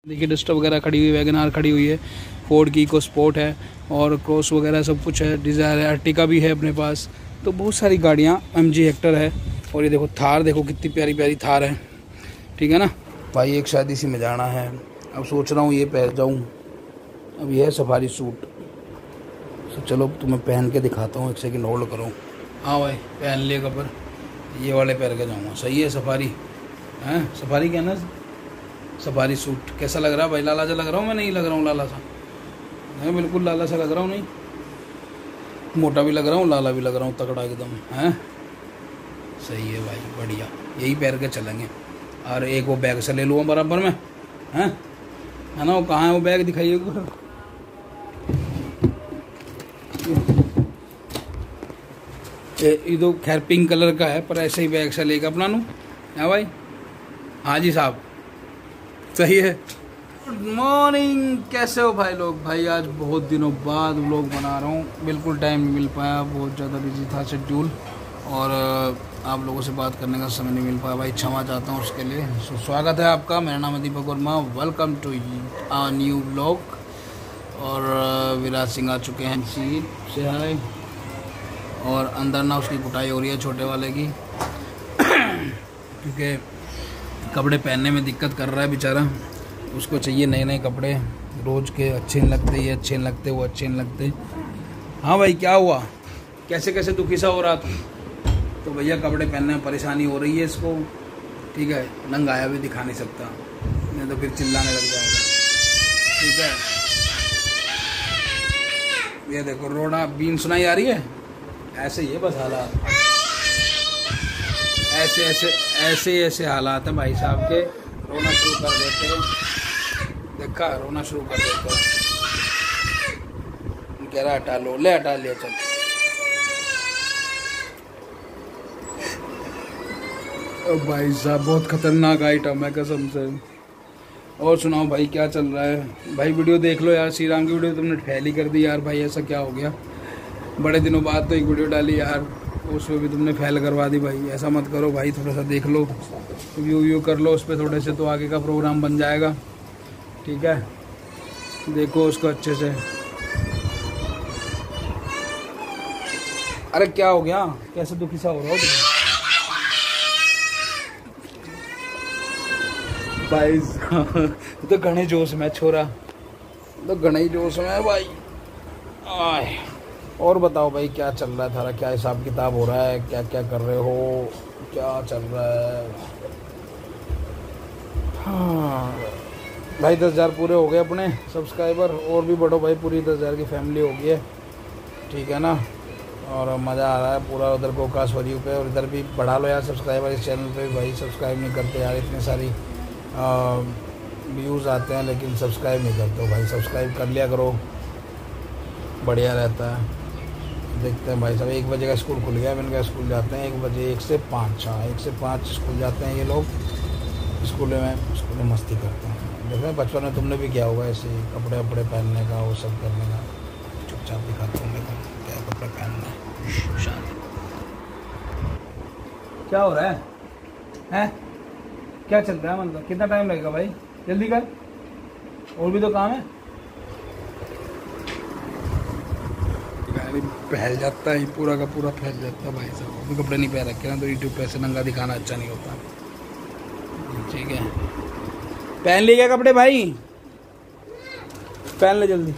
देखिए डस्टर वगैरह खड़ी हुई है, वैगन आर खड़ी हुई है, फोर्ड की इको स्पोर्ट है और क्रॉस वगैरह सब कुछ है, डिज़ायर है, अर्टिका भी है अपने पास। तो बहुत सारी गाड़ियाँ, एमजी हेक्टर है और ये देखो थार, देखो कितनी प्यारी प्यारी थार है। ठीक है ना भाई, एक शादी सी में जाना है, अब सोच रहा हूँ ये पहन जाऊँ। अब ये है सफारी सूट, तो चलो तुम्हें पहन के दिखाता हूँ, एक सेकंड होल्ड करो। हाँ भाई पहन लिए कपड़, ये वाले पहन के जाऊँगा। सही है सफारी, हैं सफारी क्या ना, सफारी सूट कैसा लग रहा है भाई? लाला सा लग रहा हूँ मैं? नहीं लग रहा हूँ लाला सा? मैं बिल्कुल लाला सा लग रहा हूँ? नहीं, मोटा भी लग रहा हूँ, लाला भी लग रहा हूँ, तगड़ा एकदम। हैं सही है भाई, बढ़िया, यही पहन के चलेंगे। और एक वो बैग से ले लूँगा बराबर में, हैं है ना? वो कहाँ है वो बैग, दिखाइए। ये तो खैर पिंक कलर का है, पर ऐसे ही बैग से लेकर अपना नू है भाई। हाँ जी साहब, सही है। गुड मॉर्निंग, कैसे हो भाई लोग? भाई आज बहुत दिनों बाद व्लॉग बना रहा हूँ, बिल्कुल टाइम नहीं मिल पाया, बहुत ज़्यादा बिजी था शेड्यूल, और आप लोगों से बात करने का समय नहीं मिल पाया भाई, क्षमा चाहता हूँ उसके लिए। स्वागत है आपका, मेरा नाम है Deepak Verma, welcome to a new vlog. और विराज सिंह आ चुके हैं सीट से, हाय। और अंदर ना उसकी कुटाई हो रही है छोटे वाले की, क्योंकि कपड़े पहनने में दिक्कत कर रहा है बेचारा, उसको चाहिए नए नए कपड़े, रोज़ के अच्छे नहीं लगते, ये अच्छे नहीं लगते, वो अच्छे नहीं लगते। हाँ भाई क्या हुआ, कैसे कैसे दुखी सा हो रहा था? तो भैया कपड़े पहनने में परेशानी हो रही है इसको, ठीक है, नंगाया भी दिखा नहीं सकता, नहीं तो फिर चिल्लाने लग जाएगा। ठीक है, ये देखो रोना बीन सुनाई आ रही है, ऐसे ही है बस हालात, ऐसे ऐसे ऐसे ऐसे हालात हैं भाई साहब के, रोना शुरू कर देते हैं, देखा रोना शुरू कर देते हैं। कह रहा हटा लो, ले हटा लिया, चल। भाई साहब बहुत खतरनाक आइटम है कसम से। और सुनाओ भाई क्या चल रहा है? भाई वीडियो देख लो यार, श्री राम की वीडियो तुमने फैल ही कर दी यार भाई, ऐसा क्या हो गया? बड़े दिनों बाद तो एक वीडियो डाली यार, उसमें भी तुमने फैल करवा दी भाई, ऐसा मत करो भाई, थोड़ा सा देख लो, व्यू कर लो उस पर थोड़े से, तो आगे का प्रोग्राम बन जाएगा। ठीक है, देखो उसको अच्छे से। अरे क्या हो गया, कैसे दुखी सा हो रहा हो तुम भाई? तो घने जोश में छोरा, तो घने ही जोश में है भाई। आए, और बताओ भाई क्या चल रहा है थारा, क्या हिसाब किताब हो रहा है, क्या क्या कर रहे हो, क्या चल रहा है? हाँ भाई 10,000 पूरे हो गए अपने सब्सक्राइबर, और भी बढ़ो भाई, पूरी 10,000 की फैमिली हो गई है। ठीक है ना, और मज़ा आ रहा है पूरा। उधर गोकाश वरीयू पे, और इधर भी बढ़ा लो यार सब्सक्राइबर, इस चैनल पे भी भाई सब्सक्राइब नहीं करते यार, इतनी सारी व्यूज़ आते हैं लेकिन सब्सक्राइब नहीं करते हो भाई, सब्सक्राइब कर लिया करो, बढ़िया रहता है। देखते हैं भाई साहब, 1 बजे का स्कूल खुल गया, मैंने कहा स्कूल जाते हैं 1 बजे, 1 से 5, हाँ 1 से 5 स्कूल जाते हैं ये लोग, स्कूल में मस्ती करते हैं। देखो बचपन में तुमने भी किया होगा ऐसे ही, कपड़े वपड़े पहनने का, वो सब करने का। चुपचाप दिखाता हूँ देखो क्या कपड़े पहनना है, शादी। क्या हो रहा है? हैं क्या चल रहा है? मतलब कितना टाइम लगेगा भाई, जल्दी कर, और भी तो काम है। फैल जाता है पूरा का पूरा, फैल जाता है भाई साहब, अभी कपड़े नहीं पहन रखे ना, तो यूट्यूब पे ऐसे नंगा दिखाना अच्छा नहीं होता। ठीक है, पहन लिए क्या कपड़े भाई? पहन ले जल्दी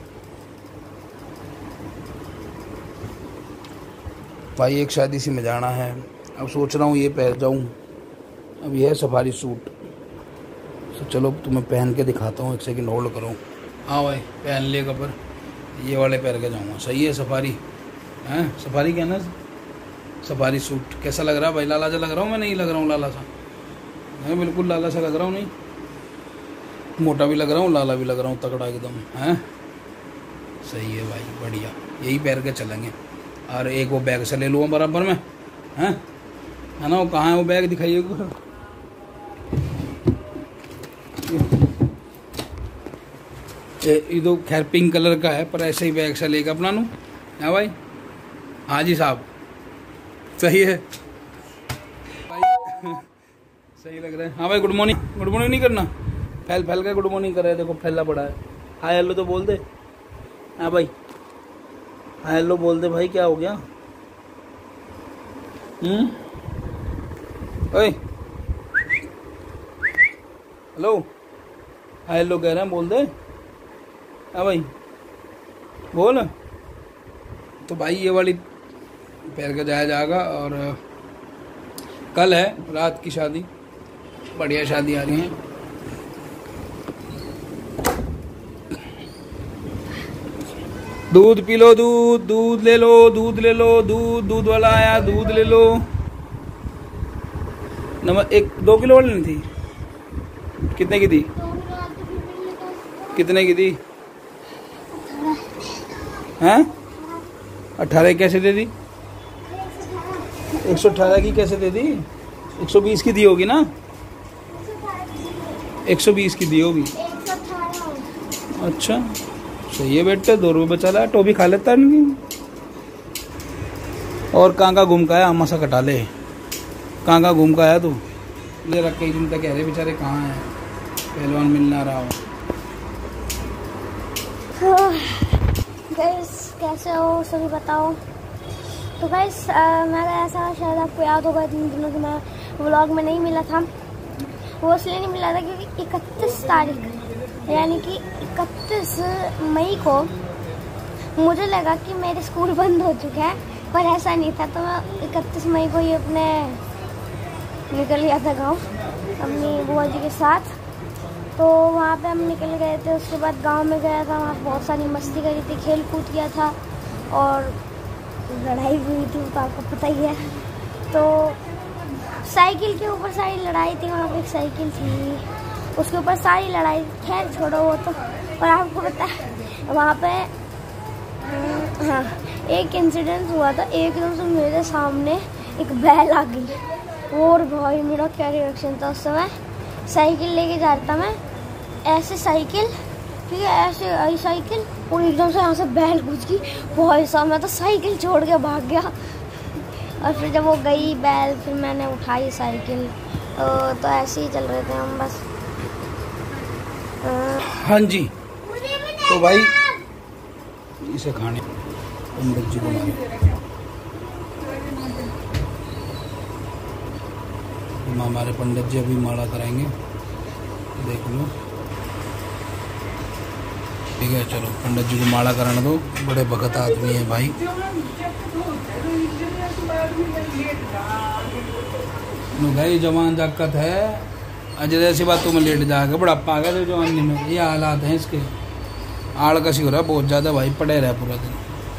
भाई, एक शादी सी में जाना है, अब सोच रहा हूँ ये पहन जाऊँ। अब ये है सफारी सूट, तो चलो तुम्हें पहन के दिखाता हूँ, एक सेकंड होल्ड करो। हाँ भाई पहन लिए कपड़, ये वाले पहन के जाऊँगा। सही है सफारी, हैं सफारी क्या ना, सफारी सूट कैसा लग रहा है भाई? लाला सा लग रहा हूँ मैं? नहीं लग रहा हूँ लाला सा? मैं बिल्कुल लाला सा लग रहा हूँ? नहीं, मोटा भी लग रहा हूँ, लाला भी लग रहा हूँ, तगड़ा एकदम। हैं सही है भाई, बढ़िया, यही पहन के चलेंगे। और एक वो बैग से ले लूँगा बराबर में, हैं है ना? वो कहाँ है वो बैग, दिखाइए। ये तो खैर पिंक कलर का है, पर ऐसे ही बैग से लेकर अपना नू है भाई। हाँ जी साहब, सही है भाई। सही लग रहा है। हाँ भाई गुड मॉर्निंग, गुड मॉर्निंग नहीं करना, फैल फैल के गुड मॉर्निंग कर रहे हैं, देखो फैला पड़ा है। हाय हेलो तो बोल दे। हाँ भाई हाय हेलो बोल दे भाई, क्या हो गया? ओए हेलो, हाय हेलो कह रहे हैं, बोल दे। हाँ भाई बोल। तो भाई ये वाली पैर का जाया जाएगा। और कल है रात की शादी, बढ़िया शादी आ रही है। दूध पी लो, दूध दूध ले लो, दूध ले लो, दूध दूध वाला आया, दूध ले लो। नमक 2 किलो वाली नहीं थी? कितने की थी? कितने की थी? हैं 18 कैसे दे दी? 118 की कैसे दे दी? 120 की दी होगी ना? 120 की दी होगी। अच्छा सही है बेटे, 2 रुपये बचा ला, टोपी खा लेता है। और कहाँ घूम का आया? अम्मा सा कटा ले, कहाँ घूम का आया तू? ले रख कई दिन तक कह रहे बेचारे कहाँ हैं, पहलवान मिल ना रहा हो। गाइस कैसे हो सभी बताओ। तो गाइस मेरा ऐसा शायद आपको याद होगा, 3 दिनों से मैं व्लॉग में नहीं मिला था। वो इसलिए नहीं मिला था क्योंकि 31 तारीख यानी कि 31 मई को मुझे लगा कि मेरे स्कूल बंद हो चुके हैं, पर ऐसा नहीं था। तो मैं 31 मई को ही अपने निकल गया था गांव अपनी बुआ जी के साथ। तो वहाँ पे हम निकल गए थे। उसके बाद गांव में गया था, वहाँ बहुत सारी मस्ती करी थी, खेल कूद किया था और लड़ाई भी हुई थी, तो आपको पता ही है। तो साइकिल के ऊपर सारी लड़ाई थी, वहाँ पे एक साइकिल थी उसके ऊपर सारी लड़ाई। खैर छोड़ो वो तो। और आपको पता है वहाँ पे हाँ एक इंसिडेंट हुआ था, एकदम से मेरे सामने एक बैल आ गई। और भाई मेरा क्या रिएक्शन था उस समय। साइकिल लेके जा रहा था मैं, ऐसे साइकिल, ठीक है, ऐसे आई साइकिल और एकदम से यहाँ से बैल घुस गई। भाई साहब मैं तो साइकिल छोड़ के भाग गया। और फिर जब वो गई बैल, फिर मैंने उठाई साइकिल। तो ऐसे ही चल रहे थे हम बस। हाँ जी तो भाई इसे खाने पंडित जी को हमारे पंडित जी अभी माला कराएंगे, देख लो। ठीक है चलो पंडित जी को माला कराने दो, बड़े भगत आदमी है भाई। भाई जवान जाकत है, अजय ऐसी बातों में लेट जाएगा, बुढ़ापा आ गया जवानी में, ये हालात हैं इसके। आड़कसी हो रहा है बहुत ज़्यादा भाई, पड़े रहा पूरा दिन।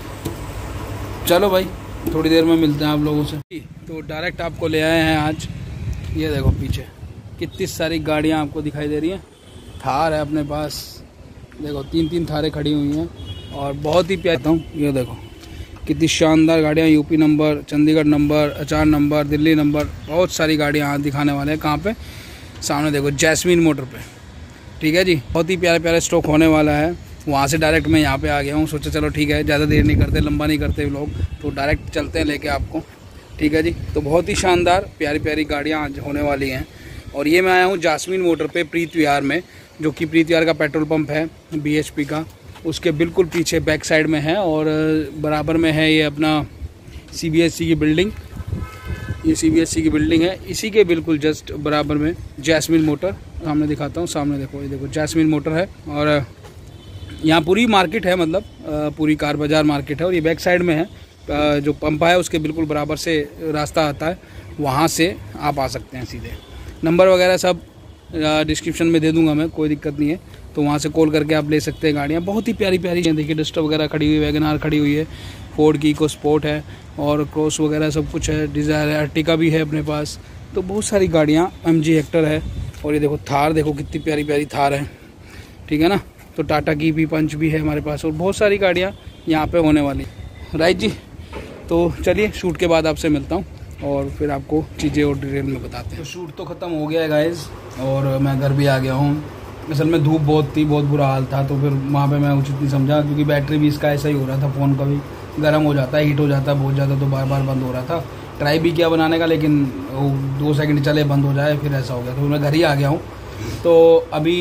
चलो भाई थोड़ी देर में मिलते हैं आप लोगों से। तो डायरेक्ट आपको ले आए हैं आज, ये देखो पीछे कितनी सारी गाड़ियाँ आपको दिखाई दे रही हैं। थार है अपने पास, देखो 3 थारें खड़ी हुई हैं और बहुत ही प्यारा हूँ। ये देखो कितनी शानदार गाड़ियाँ, UP number, Chandigarh number, HR number, Delhi number, बहुत सारी गाड़ियाँ आज दिखाने वाले हैं। कहाँ पे? सामने देखो जैस्मीन मोटर पे। ठीक है जी, बहुत ही प्यारे प्यारे स्टॉक होने वाला है। वहाँ से डायरेक्ट मैं यहाँ पे आ गया हूँ, सोचा चलो ठीक है ज़्यादा देर नहीं करते, लंबा नहीं करते लोग, तो डायरेक्ट चलते हैं लेके आपको। ठीक है जी, तो बहुत ही शानदार प्यारी प्यारी गाड़ियाँ आज होने वाली हैं। और ये मैं आया हूँ जास्मीन मोटर पे प्रीत विहार में, जो कि प्रीत विहार का पेट्रोल पंप है BHP का, उसके बिल्कुल पीछे बैक साइड में है। और बराबर में है ये अपना CBSE की बिल्डिंग, ये CBSE की बिल्डिंग है, इसी के बिल्कुल जस्ट बराबर में जैस्मीन मोटर। सामने दिखाता हूँ, सामने देखो, ये देखो जैस्मीन मोटर है। और यहाँ पूरी मार्केट है, मतलब पूरी कार बाज़ार मार्केट है। और ये बैक साइड में है, जो पंप है उसके बिल्कुल बराबर से रास्ता आता है, वहाँ से आप आ सकते हैं सीधे। नंबर वगैरह सब डिस्क्रिप्शन में दे दूंगा मैं, कोई दिक्कत नहीं है। तो वहाँ से कॉल करके आप ले सकते हैं गाड़ियाँ, बहुत ही प्यारी प्यारी हैं। देखिए डस्टर वगैरह खड़ी हुई, वैगनार खड़ी हुई है, फोर्ड की इको स्पोर्ट है और क्रॉस वगैरह सब कुछ है, डिज़ायर है, अर्टिका भी है अपने पास। तो बहुत सारी गाड़ियाँ, MG हेक्टर है। और ये देखो थार, देखो कितनी प्यारी प्यारी थार है, ठीक है ना। तो टाटा की भी पंच भी है हमारे पास, और बहुत सारी गाड़ियाँ यहाँ पे होने वाली। राइट जी, तो चलिए शूट के बाद आपसे मिलता हूँ और फिर आपको चीज़ें और डिटेल में बताते हैं। तो शूट तो ख़त्म हो गया है गाइज़, और मैं घर भी आ गया हूँ। असल में धूप बहुत थी, बहुत बुरा हाल था, तो फिर वहाँ पे मैं उचित नहीं समझा, क्योंकि बैटरी भी इसका ऐसा ही हो रहा था, फ़ोन का भी गर्म हो जाता है, हीट हो जाता है बहुत ज़्यादा, तो बार बार बंद हो रहा था। ट्राई भी किया बनाने का, लेकिन वो 2 सेकंड चले बंद हो जाए, फिर ऐसा हो गया। तो मैं घर ही आ गया हूँ। तो अभी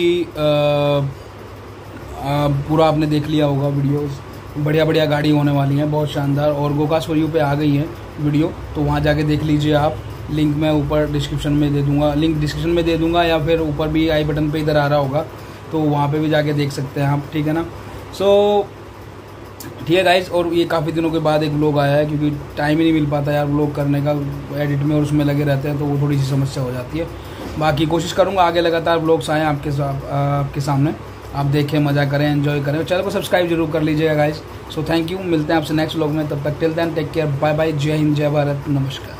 पूरा आपने देख लिया होगा वीडियोस, बढ़िया बढ़िया गाड़ी होने वाली हैं, बहुत शानदार। और गोकास फॉर यू पे आ गई है वीडियो, तो वहाँ जाके देख लीजिए आप। लिंक मैं ऊपर डिस्क्रिप्शन में दे दूँगा, लिंक डिस्क्रिप्शन में दे दूँगा, या फिर ऊपर भी आई बटन पे इधर आ रहा होगा, तो वहाँ पे भी जाके देख सकते हैं आप, ठीक है ना। सो ठीक है गाइस, और ये काफ़ी दिनों के बाद एक व्लॉग आया है, क्योंकि टाइम ही नहीं मिल पाता यार व्लॉग करने का, एडिट में और उसमें लगे रहते हैं, तो वो थोड़ी सी समस्या हो जाती है। बाकी कोशिश करूँगा आगे लगातार व्लॉग्स आएँ आपके सामने, आप देखें, मज़ा करें, एंजॉय करें। चैनल को सब्सक्राइब जरूर कर लीजिएगा गाइस। सो थैंक यू, मिलते हैं आपसे नेक्स्ट व्लॉग में, तब तक till then take care, bye bye, जय हिंद, जय भारत, नमस्कार।